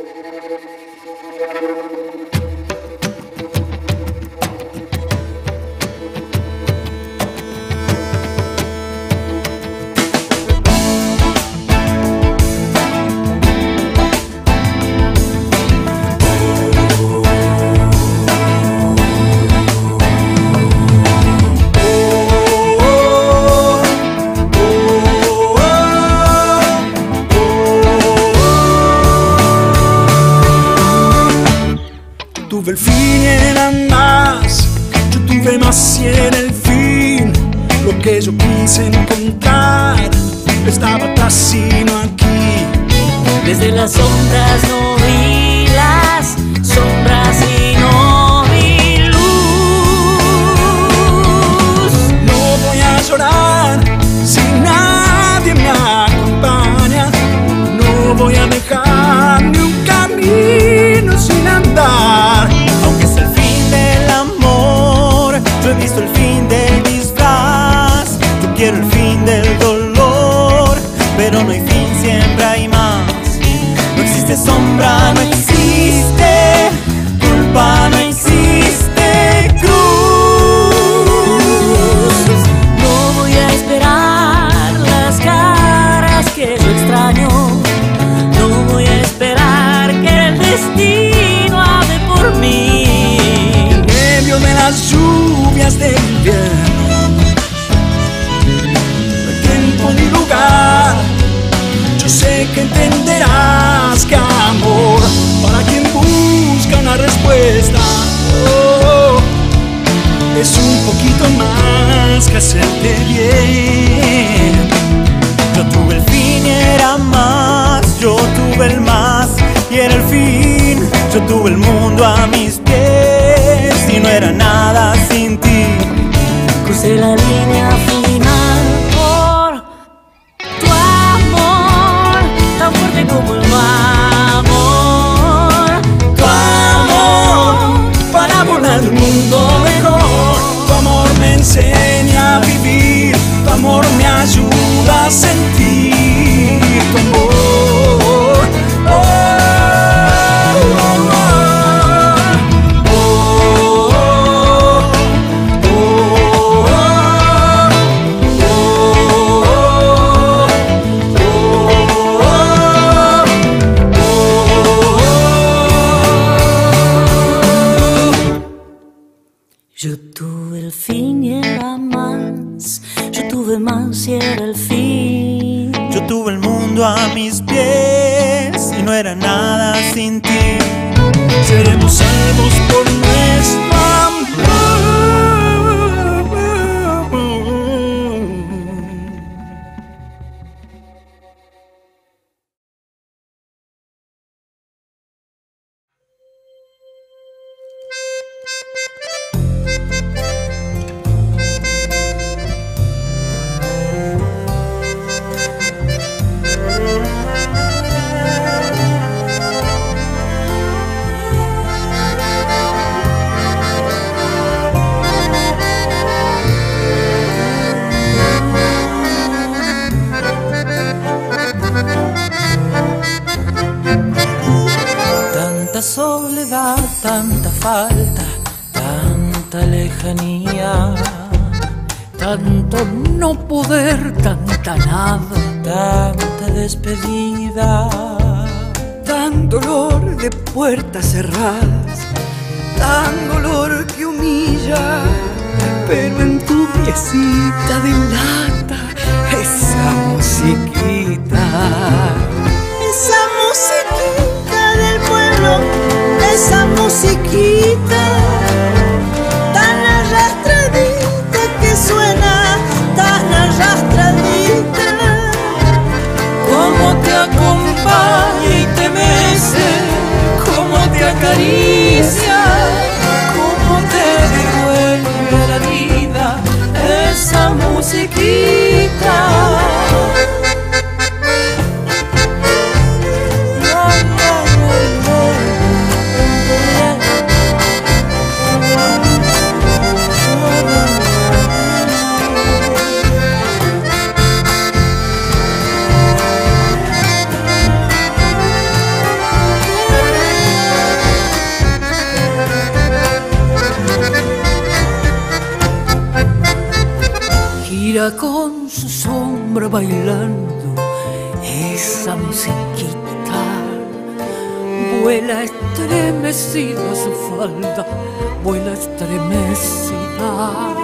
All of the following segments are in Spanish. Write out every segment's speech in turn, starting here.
Tuve el fin y era más, yo tuve más y era el fin. Lo que yo quise encontrar estaba atrás y no aquí. Desde las sombras no vi las sombras y no vi luz. No voy a llorar si nadie me acompaña. No voy a dejar ni un camino sin andar. Aunque es el fin del amor, yo he visto el fin del disfraz. Yo quiero el fin del dolor, pero no hay fin, siempre hay más. No existe sombra, no existe culpa, no existe cruz. No voy a esperar las caras que yo extraño. No voy a esperar que el destino hable por mí. En medio de las lluvias del invierno, no hay tiempo ni lugar. Yo sé que entenderás que amor, para quien busca una respuesta, es un poquito más que hacerte bien. Yo tuve el fin y era más, yo tuve el más y era el fin. Yo tuve el mundo a mis pies y no era nada sin ti. Crucé la línea final por tu amor, tan fuerte como el amor. Tu amor para volar un mundo mejor. Tu amor me enseña a vivir, tu amor me ayuda a sentir tu amor. Yo tuve el fin y era más, yo tuve más y era el fin. Yo tuve el mundo a mis pies y no era nada sin ti. Seremos salvos por nuestro amor. Soledad, tanta falta, tanta lejanía, tanto no poder, tanta nada, tanta despedida, tan dolor de puertas cerradas, tan dolor que humilla, pero en tu piecita dilata esa musiquita. Esa musiquita del pueblo, esa musiquita tan arrastradita que suena, tan arrastradita. cómo te acompaña y te mece, cómo te acaricia, cómo te devuelve la vida esa musiquita. ella con su sombra bailando esa musiquita. Vuela estremecida su falda, vuela estremecida.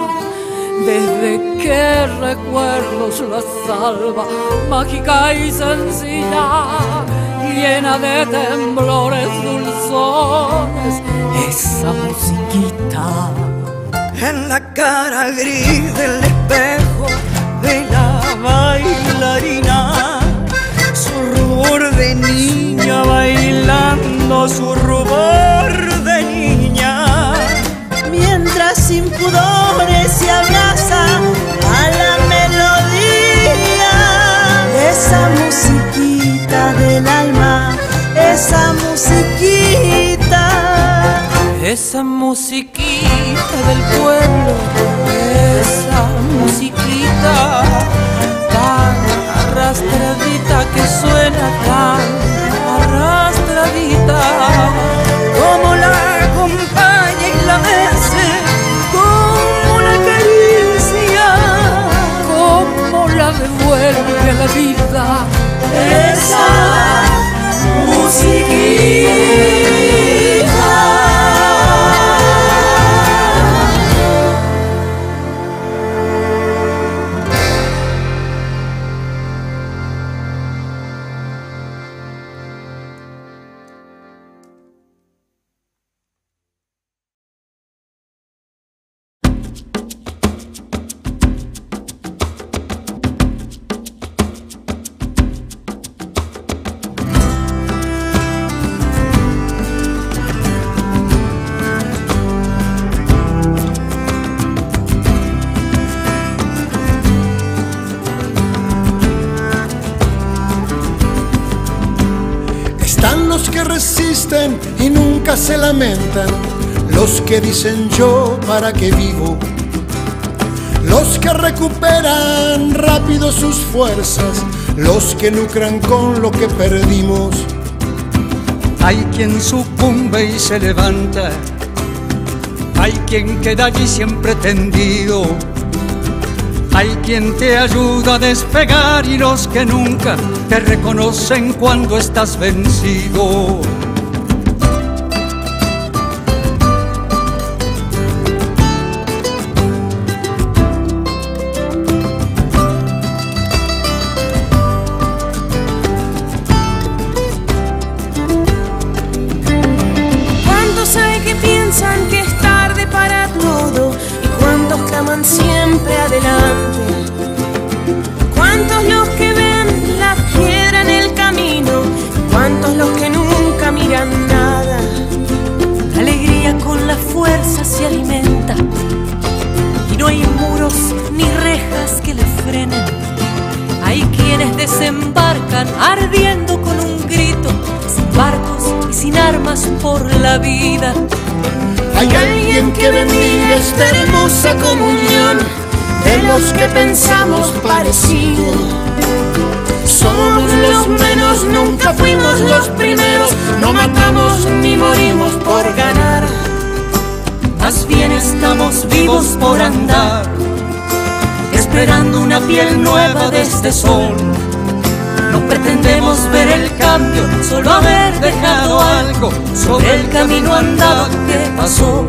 Desde que recuerdos la salva, mágica y sencilla, llena de temblores dulzones, esa musiquita. En la cara gris del espejo de la bailarina, su rubor de niña bailando, su rubor de niña. Mientras sin pudores se abraza a la melodía, esa musiquita del alma, esa musiquita. Esa musiquita del pueblo, esa musiquita tan arrastradita que suena tan arrastradita. Como la acompaña y la mece, como la acaricia, como la devuelve a la vida. esa musiquita. Están los que resisten y nunca se lamentan, los que dicen yo para qué vivo, los que recuperan rápido sus fuerzas, los que lucran con lo que perdimos. Hay quien sucumbe y se levanta, hay quien queda allí siempre tendido, hay quien te ayuda a despegar y los que nunca te reconocen cuando estás vencido. ¿Cuántos hay que piensan que es tarde para todo? ¿Y cuántos claman siempre adelante? ¿Cuántos los que ven la piedra en el camino? ¿Cuántos los que nunca miran nada? La alegría con la fuerza se alimenta y no hay muros ni rejas que le frenen. Hay quienes desembarcan ardiendo con un grito, sin barcos y sin armas por la vida. Hay alguien que bendiga esta hermosa comunión De los que pensamos parecido. Somos los menos, nunca fuimos los primeros. No matamos ni morimos por ganar. Más bien estamos vivos por andar, esperando una piel nueva de este sol. No pretendemos ver el cambio, solo haber dejado algo sobre el camino andado que pasó.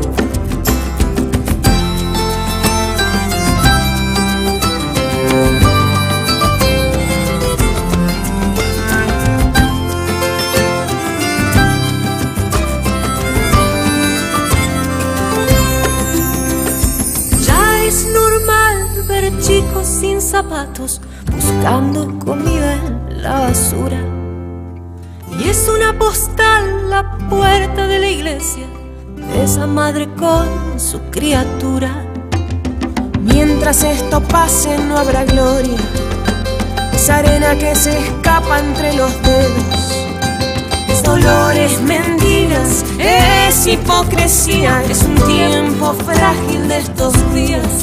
Chicos sin zapatos buscando comida en la basura, y es una postal la puerta de la iglesia de esa madre con su criatura. Mientras esto pase no habrá gloria, es arena que se escapa entre los dedos, es dolor, es mentiras, es hipocresía, es un tiempo frágil de estos días.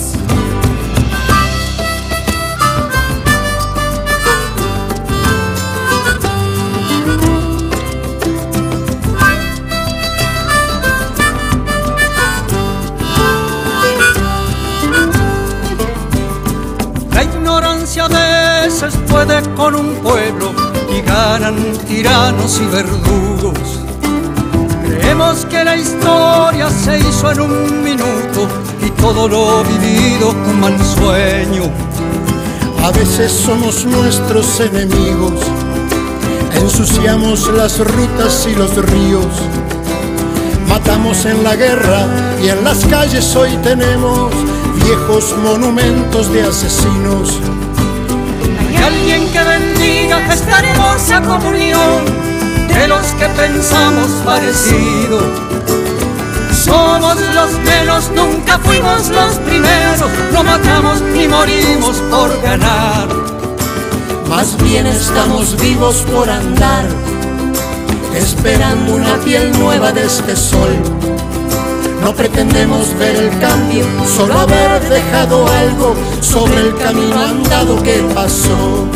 con un pueblo y ganan tiranos y verdugos. Creemos que la historia se hizo en un minuto y todo lo vivido un mal sueño. A veces somos nuestros enemigos, ensuciamos las rutas y los ríos, matamos en la guerra y en las calles hoy tenemos viejos monumentos de asesinos. Hay alguien que bendiga esta hermosa comunión de los que pensamos parecido. Somos los menos, nunca fuimos los primeros, no matamos ni morimos por ganar. Más bien estamos vivos por andar, esperando una piel nueva de este sol. No pretendemos ver el cambio, solo haber dejado algo sobre el camino andado que pasó.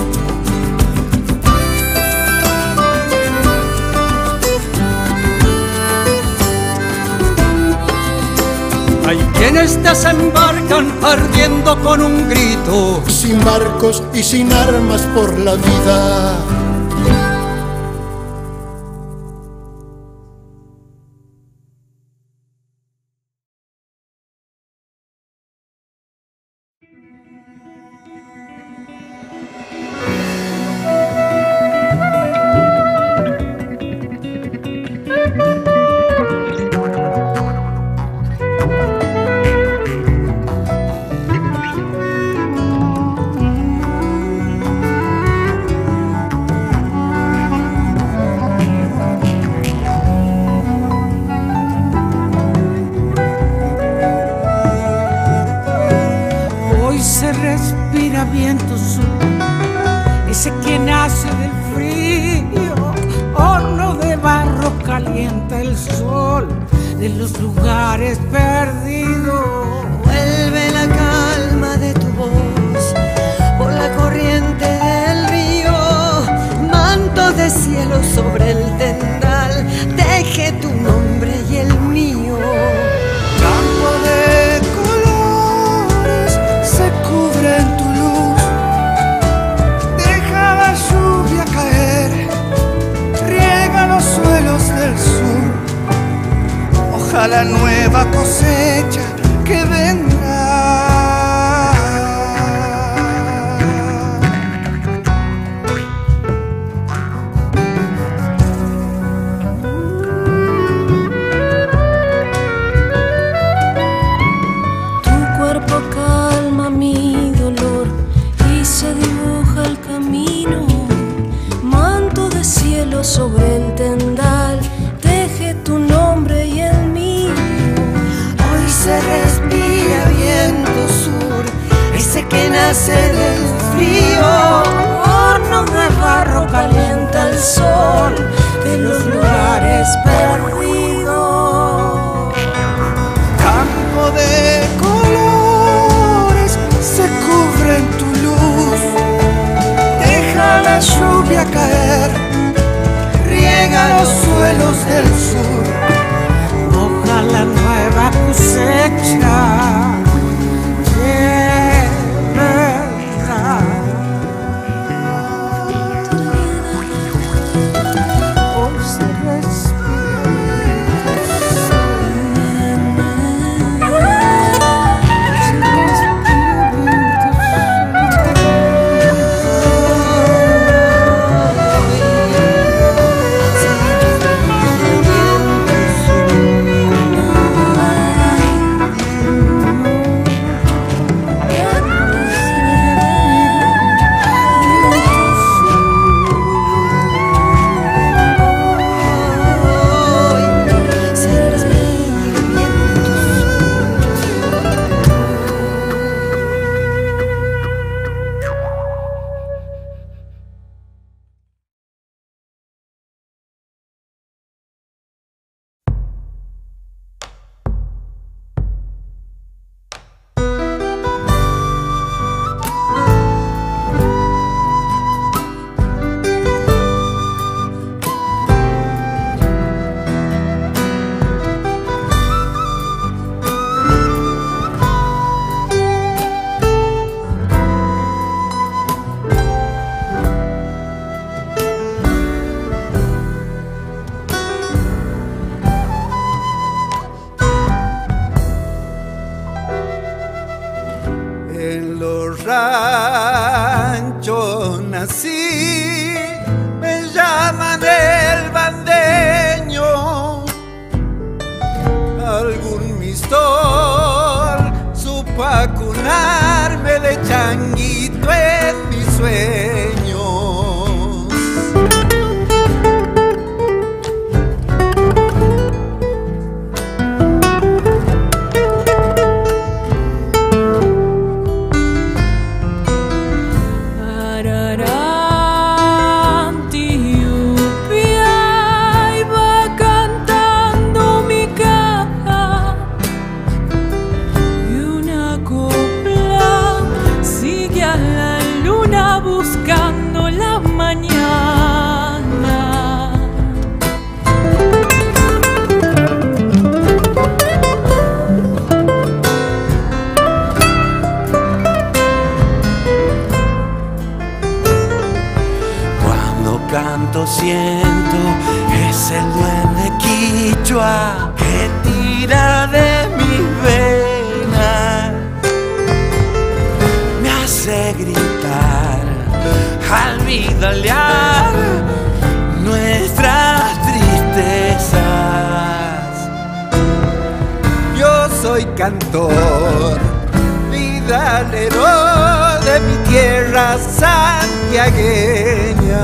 Hay quienes desembarcan ardiendo con un grito, sin barcos y sin armas por la vida. Se respira viento sur, ese que nace del frío, horno de barro calienta el sol de los lugares perdidos. Vuelve la calma de tu voz por la corriente del río, manto de cielo sobre el tendal, teje tu nombre y el mío. Campo de cubre en tu luz, deja la lluvia caer, riega los suelos del sur, ojalá nueva cosecha que vendrá. Tu cuerpo calma mi dolor y se dibuja el camino. Manto de cielo sobre el tendal, teje tu nombre y el mío. Hoy se respira viento sur, ese que nace del frío, Horno de barro calienta el sol de los lugares perdidos. Campo de colores se cubre en tu luz, deja la lluvia caer, riega los suelos del sur, ojalá nueva cosecha que vendrá. Hoy se siento, es el duende quichua que tira de mis venas. Me hace gritar al vidalear nuestras tristezas. Yo soy cantor, vidalero de mi tierra santiagueña.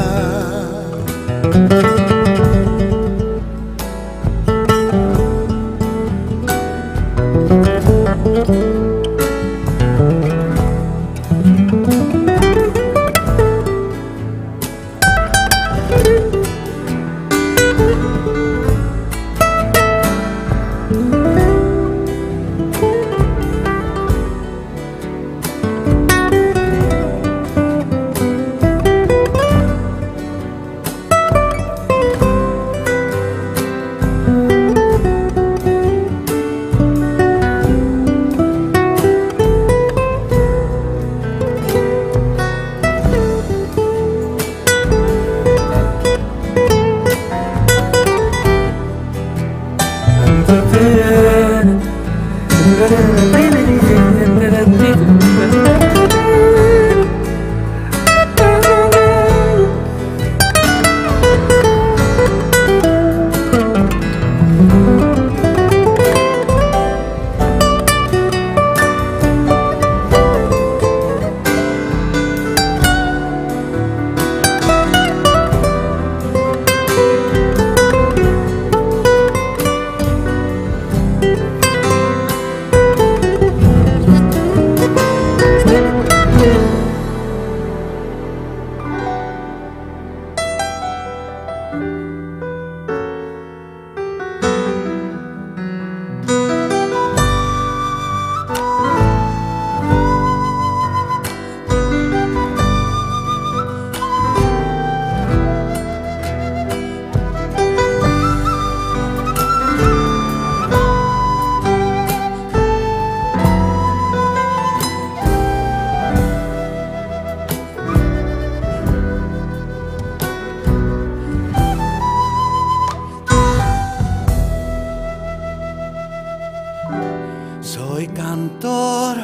Soy cantor,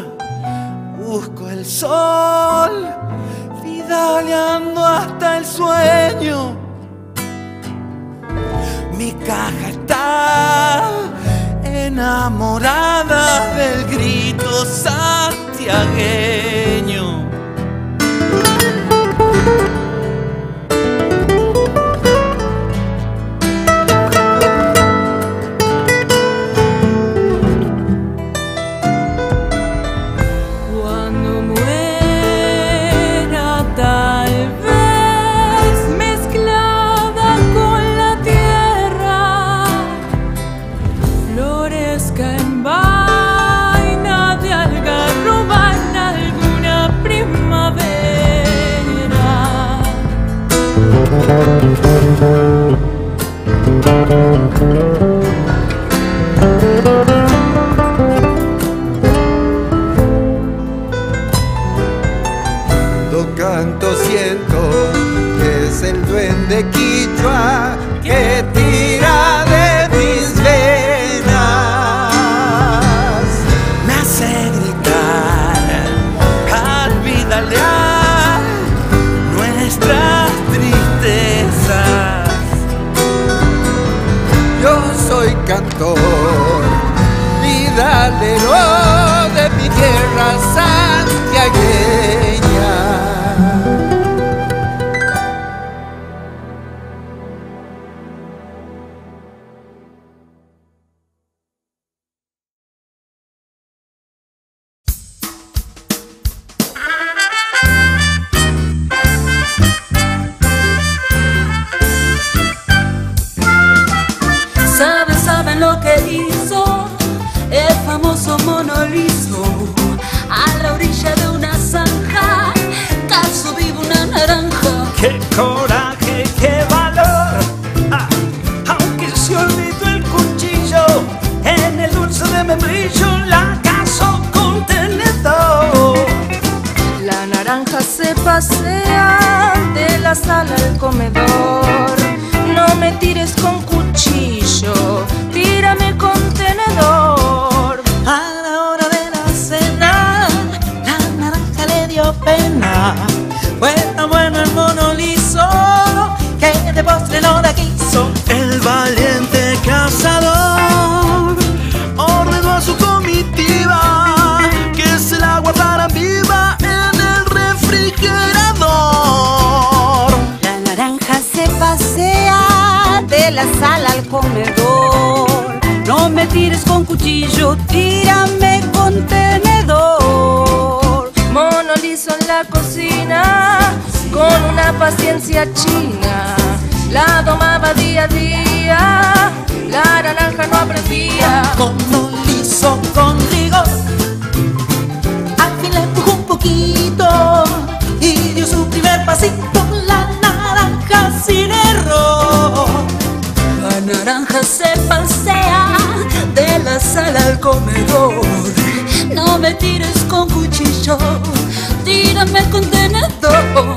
busco el sol, vidaleando hasta el sueño. Mi caja está enamorada del grito santiagueño. En vaina de algarroba en algún tires con cuchillo, tírame con tenedor. A la hora de la cena, la naranja le dio pena. Fue tan bueno el mono liso que de postre no la quiso. El valiente cazador ordenó a su comitiva que se la guardara viva en el refrigerador. La naranja se pasea de la sala al comedor. No me tires con cuchillo, tírame con tenedor. Mono liso en la cocina, con una paciencia china, la domaba día a día, la naranja no aprendía. Mono liso con rigor, al fin le empujó un poquito y dio su primer pasito. La naranja sin error. La naranja se pasea de la sala al comedor. No me tires con cuchillo, tírame con tenedor.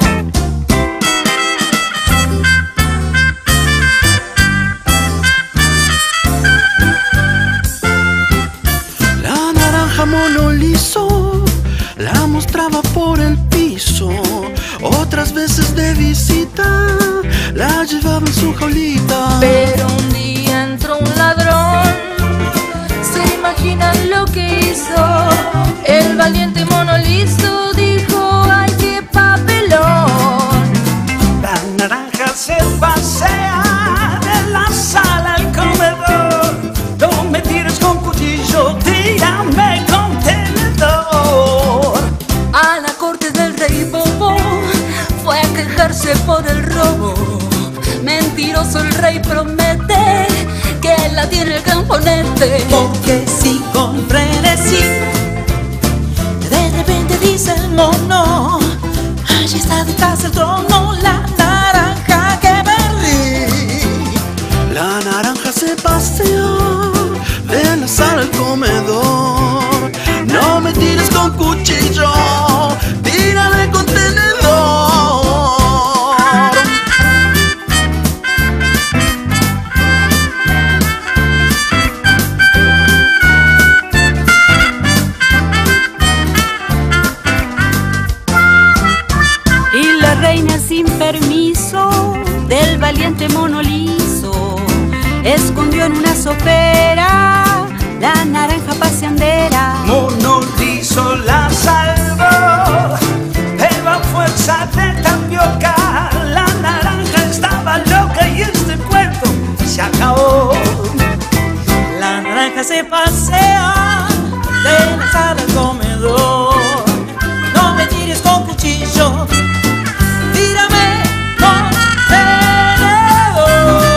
La naranja mono liso la mostraba por el piso. Otras veces de visita la llevaba en su jaulita. Pero un día entró un ladrón, ¿se imaginan lo que hizo? El valiente mono liso dijo, ¡ay, qué papelón! La naranja se pasea de la sala al comedor. No me tires con cuchillo, tírame con tenedor. A la corte del rey Bobo fue a quejarse por el robo. Mentiroso el rey promete que la tiene el gran ponente. Porque si con frenesí de repente dice el mono, allí está detrás del trono la naranja que perdí. La naranja se paseó de la sala al comedor. No me tires con cuchillo, tírame con tenedor. Y la reina sin permiso del valiente mono liso escondió en una sopera la naranja paseandera. Mono liso la salvó, pero a fuerza de tapioca la naranja estaba loca y este cuento se acabó. La naranja se pasea de la sala al comedor. No me tires con cuchillo, tírame con tenedor.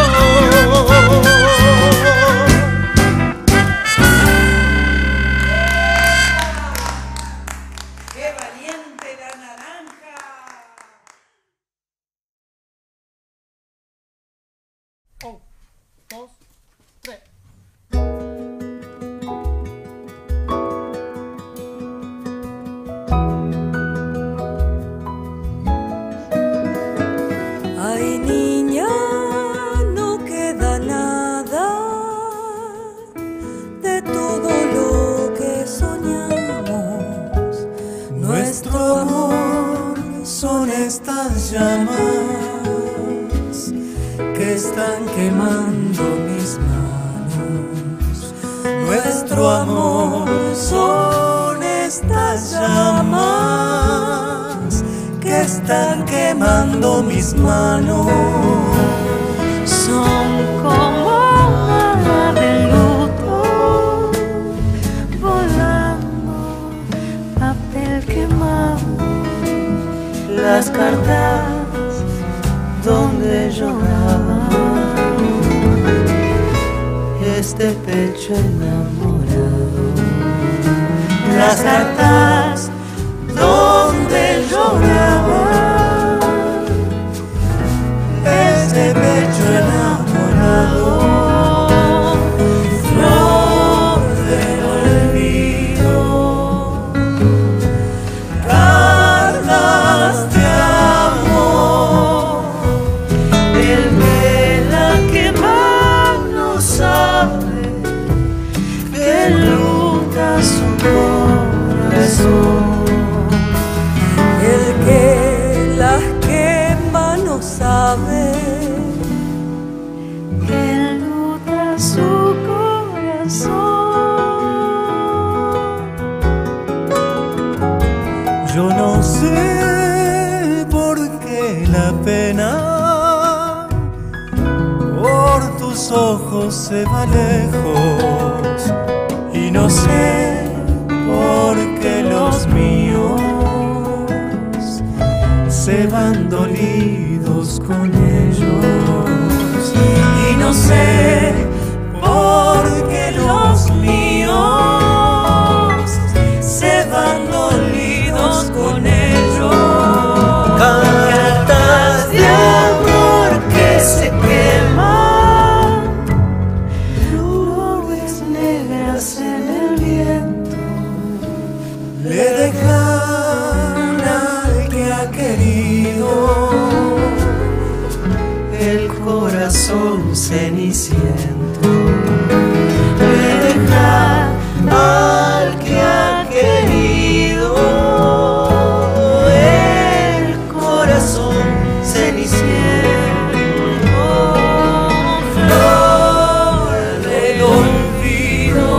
¡Qué valiente la naranja! Un, dos, tres. Ay, niña, no queda nada de todo lo que soñamos. Nuestro amor son estas llamas que están quemando mis manos. Nuestro amor son estas llamas que están quemando mis manos. Son como agua de luto volando, papel quemado, las cartas donde lloraba este pecho enamorado. Las cartas donde lloraba este pecho enamorado. Flor del olvido, cartas de amor, el vela que sé por qué la pena por tus ojos se va lejos, y no sé por qué los míos se van dolidos con ellos, y no sé por qué los míos se van dolidos con ellos. Cartas de amor que se queman, flores negras en el viento, le dejan al que ha querido el corazón ceniciento, le dejan al que ha querido el corazón ceniciento, flor del olvido,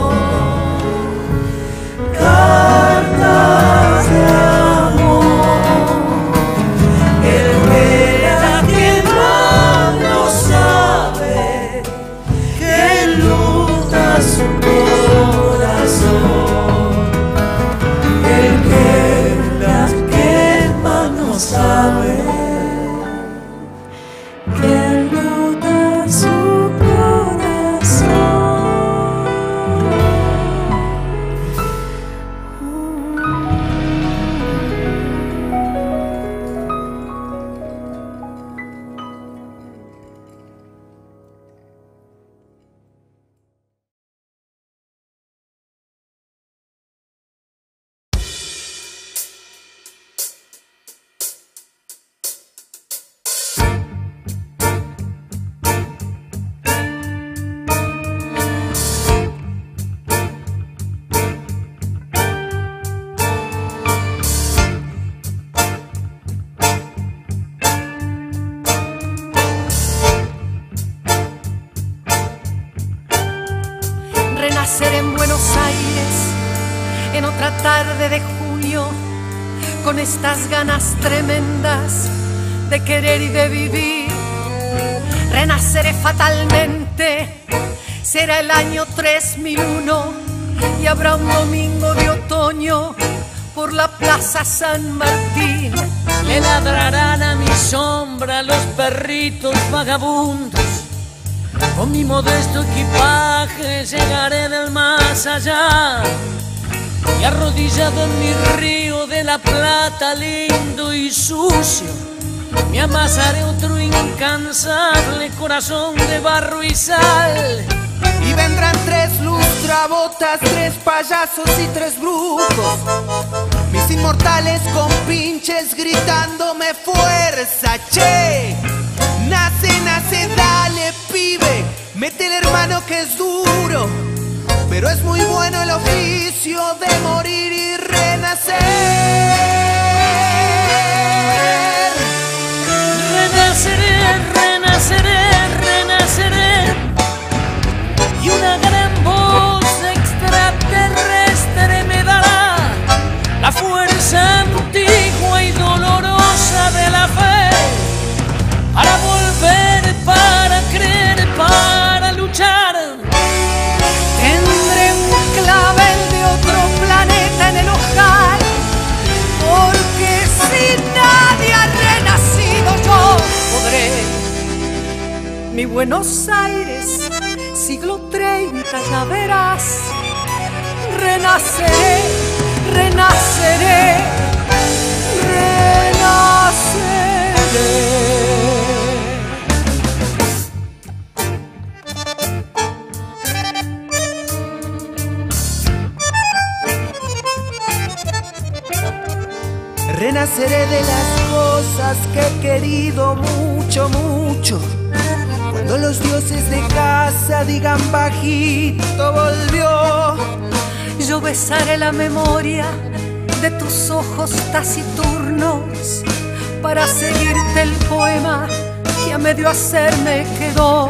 cartas de amor, el que la quema no sabe que luta su corazón, el que la quema no sabe que luta su corazón. Renacer en Buenos Aires en otra tarde de junio, con estas ganas tremendas de querer y de vivir. Renaceré fatalmente, será el año 3001 y habrá un domingo de otoño por la Plaza San Martín. Le ladrarán a mi sombra los perritos vagabundos. Con mi modesto equipaje llegaré del más allá, y arrodillado en mi río de la Plata lindo y sucio, me amasaré otro incansable corazón de barro y sal. Y vendrán 3 lustrabotas, 3 payasos y 3 brujos, mis inmortales compinches gritándome fuerza, che. Nace, nace, dale, pibe, métele hermano que es duro, pero es muy bueno el oficio de morir y renacer. Renaceré, renaceré, renaceré, y una gran voz extraterrestre me dará la fuerza antigua y dolorosa de la fe, para volver, para creer, para luchar. Tendré un clavel de otro planeta en el ojal, porque si nadie ha renacido yo podré. Mi Buenos Aires, siglo 30, ya verás. Renaceré, renaceré, renaceré. Renaceré de las cosas que he querido mucho, mucho. Cuando los dioses de casa digan bajito volvió. Yo besaré la memoria de tus ojos taciturnos para seguirte el poema que a medio hacer me quedó.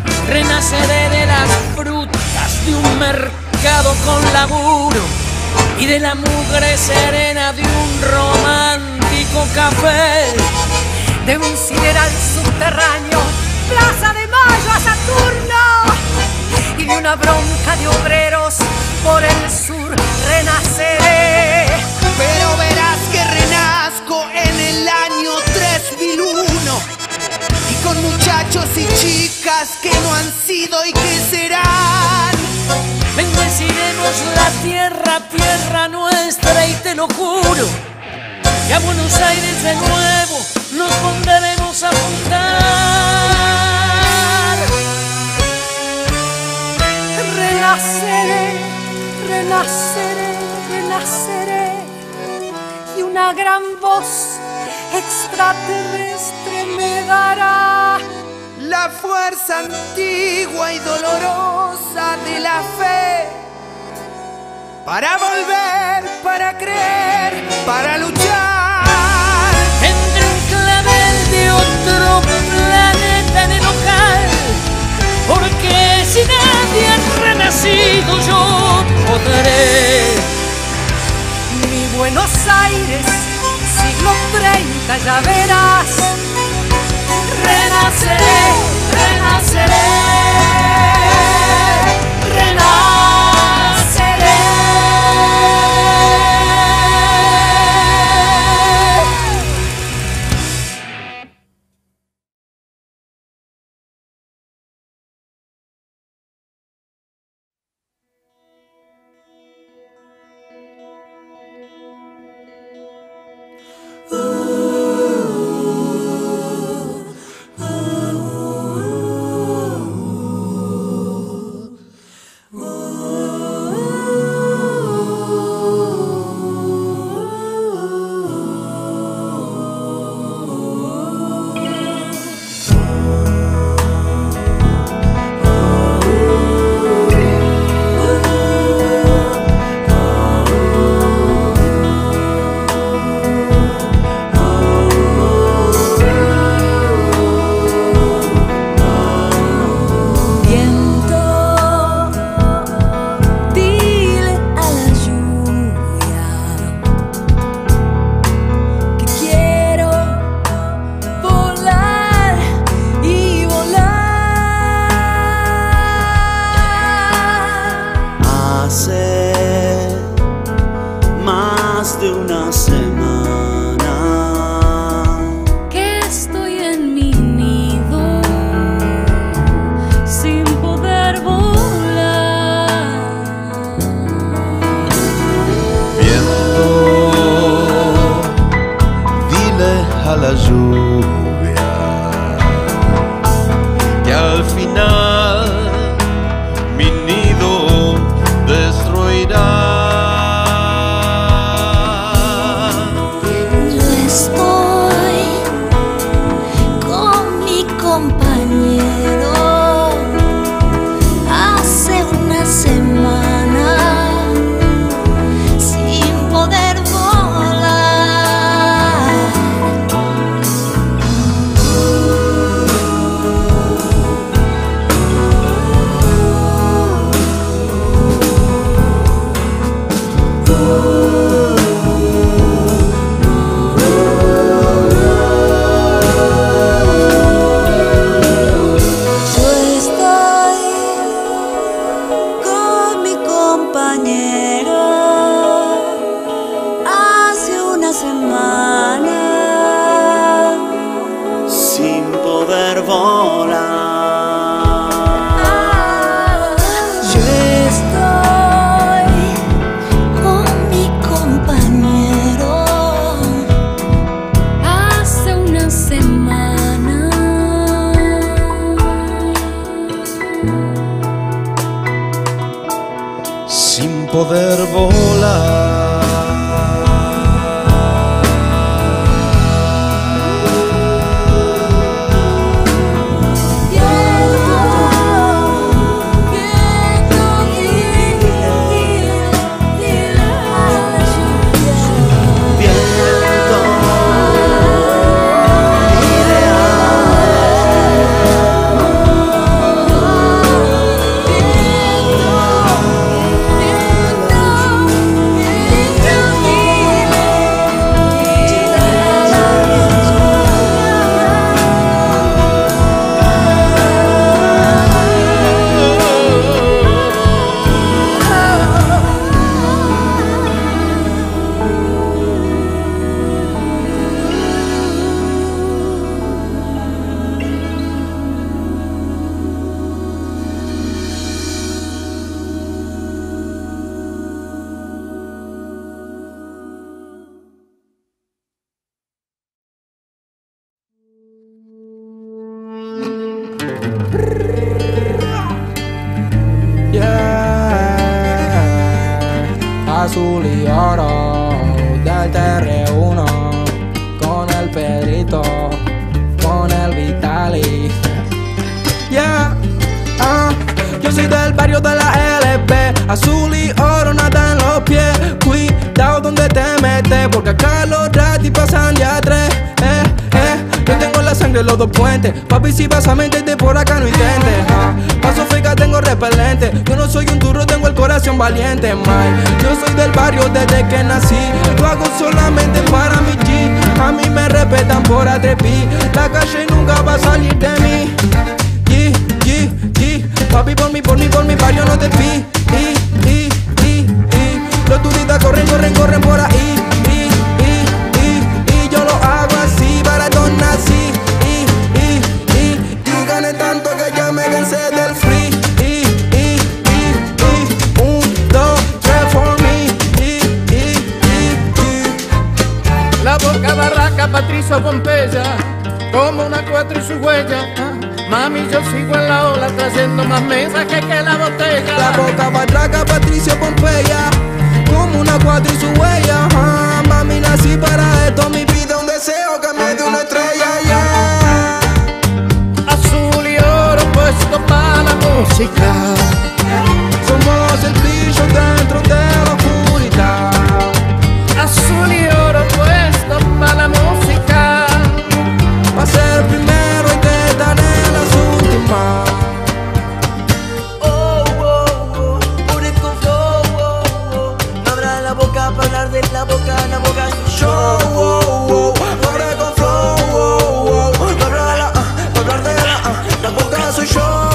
Renaceré de las frutas de un mercado con laburo, y de la mugre serena de un romántico café, de un sideral subterráneo, Plaza de Mayo a Saturno, y de una bronca de obreros por el sur renaceré. Pero verás que renazco en el año 3001 y con muchachos y chicas que no han sido y que serán. Bendeciremos la tierra, tierra nuestra, y te lo juro, que a Buenos Aires de nuevo nos pondremos a apuntar. Renaceré, renaceré, renaceré, y una gran voz extraterrestre me dará la fuerza antigua y dolorosa de la fe, para volver, para creer, para luchar. Tendré un clavel de otro planeta en el ojal, porque si nadie ha renacido yo podré. Mi Buenos Aires, siglo 30, ya verás. Renaceré, renaceré, renaceré. poder volar. Azul y oro del TR1 con el Pedrito, con el Vitali. Yo soy del barrio de la LP, azul y oro nada en los pies. Cuidado donde te metes, porque acá los ratis pasan de a tres. Yo tengo la sangre en los dos puentes, papi si vas a meterte por acá no intentes. Paso feca, tengo repelente, yo no soy un turro, tengo el corazón valiente, man. Yo soy del barrio desde que nací, lo hago solamente para mi G. A mí me respetan por atreví, la calle nunca va a salir de mí. Papi por mi barrio no te pi. Los turistas corren por ahí. Y yo lo hago así, baratón nací. Y gané tanto que ya me cansé del free. 1, 2, 3 for me. La Boca Barraca, Patricio Pompeya, como una 4 y su huella. Mami, yo sigo en la ola trayendo más mensajes que la botella. La Boca Barraca, Patricio Pompeya, como una 4 y su huella. Mami, nací para esto, mi vida un deseo que me dé una estrella, Azul y oro puesto para la música. Somos el brillo dentro de la oscuridad. Azul y oro puesto para la música. Pa' ser primero hay que estar en las últimas. Por esto flow, no abra la boca para hablar de la boca soy yo. No abre con flow, no abra para hablar de la boca soy yo.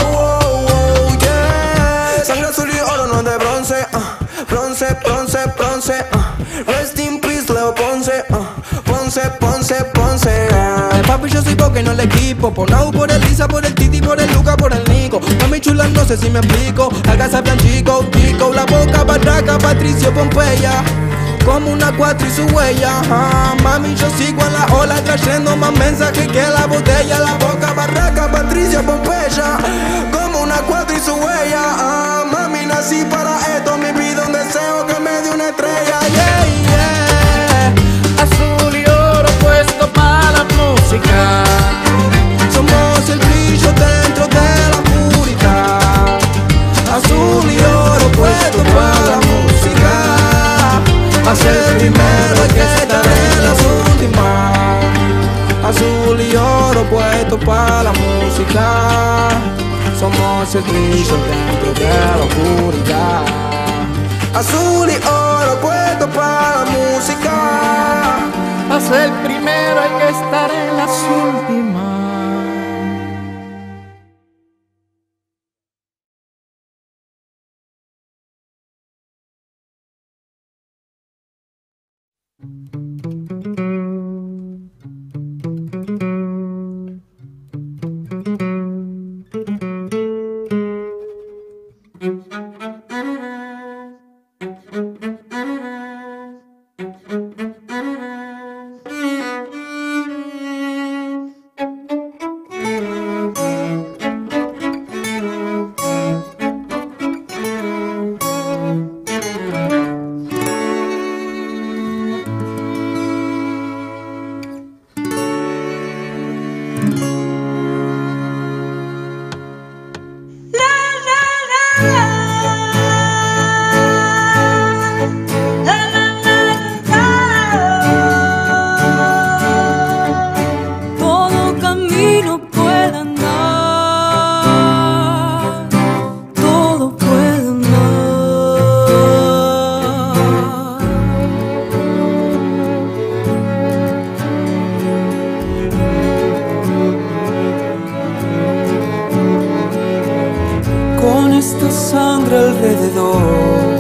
Sangre azul y oro, no de bronce, bronce. Rest in peace, Leo Ponce, Ponce. Papi, yo soy porque no el equipo. Por Nau, por el Lisa, por el Titi, por el Luca, por el Nico. Mami chula, no sé si me explico. Acá sabían chico. La Boca Barraca, Patricio Pompeya, como una 4 y su huella. Mami, yo sigo en la ola trayendo más mensajes que la botella. La Boca Barraca, Patricio Pompeya, como una 4 y su huella. Mami, nací para esto, mi vida un deseo que me dé una estrella. Azul y oro puesto para la música. Somos el brillo dentro de la oscuridad. Azul y oro puesto para la música. A ser primero hay que estar en las últimas. Azul y oro puesto para la música. Somos el brillo dentro de la oscuridad. Azul y oro puesto para la música. A ser primero hay que estar en las últimas. esta sangre alrededor.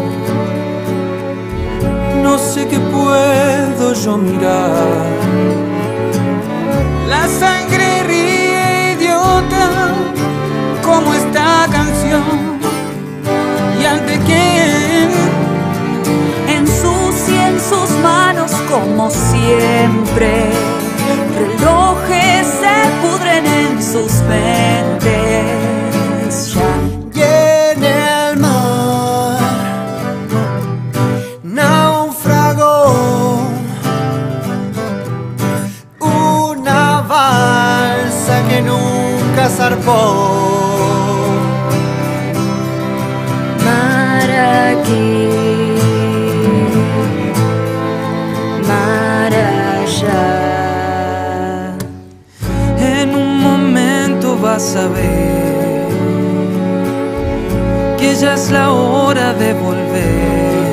No sé qué puedo yo mirar. La sangre ríe idiota como esta canción. ¿Y ante quién? Ensucia en sus manos como siempre. Relojes se pudren en sus mentes. aquí, mar allá. En un momento vas a ver que ya es la hora de volver,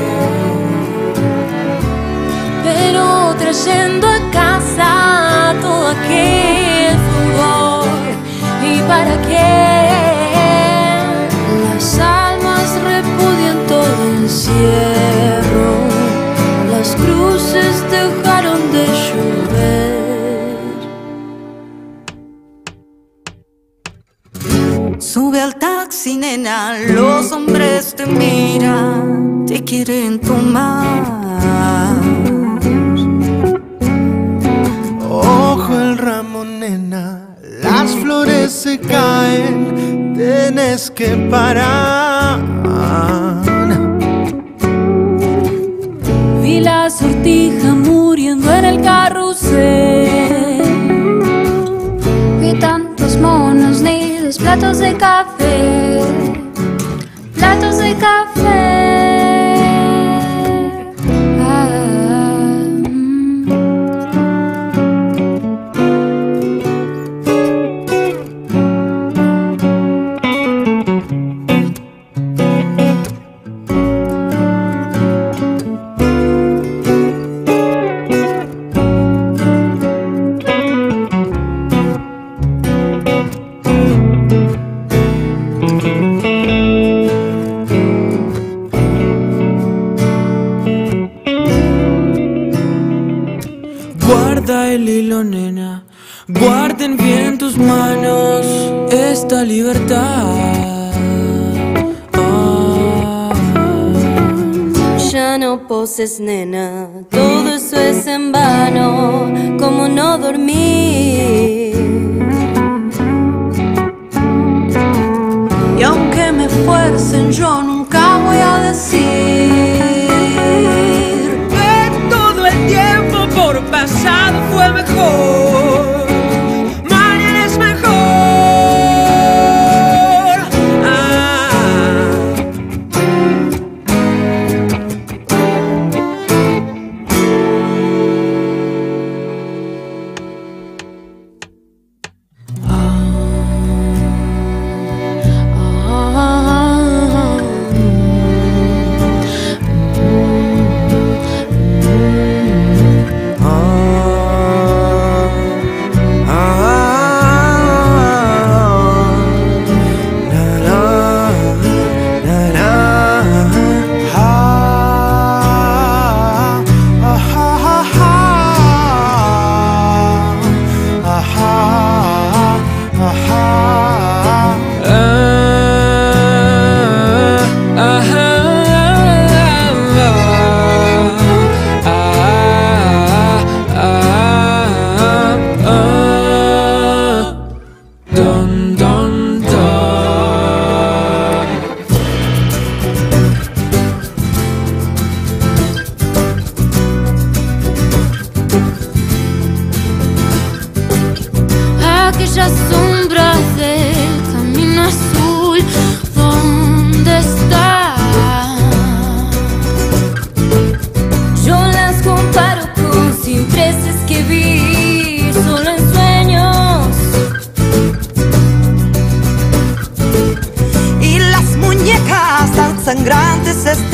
pero trayendo a casa todo aquel fulgor. ¿Y para qué? Las almas repudian todo encierro, las cruces dejaron de llover. Sube al taxi, nena, los hombres te miran, te quieren tomar. Ojo el ramo, nena, las flores se caen, tienes que parar. Vi la sortija muriendo en el carrusel. Vi tantos monos, nidos, platos de café, platos de café. Guarda el hilo, nena, guarden bien tus manos esta libertad. Ya no poses, nena, todo eso es en vano, como no dormir. Y aunque me fuercen, yo nunca voy a decir que todo el tiempo por pasado fue mejor, mañana es mejor. Aquellas sombras del camino azul, ¿dónde están? Yo las comparo con cipreses que vi solo en sueños. Y las muñecas tan sangrantes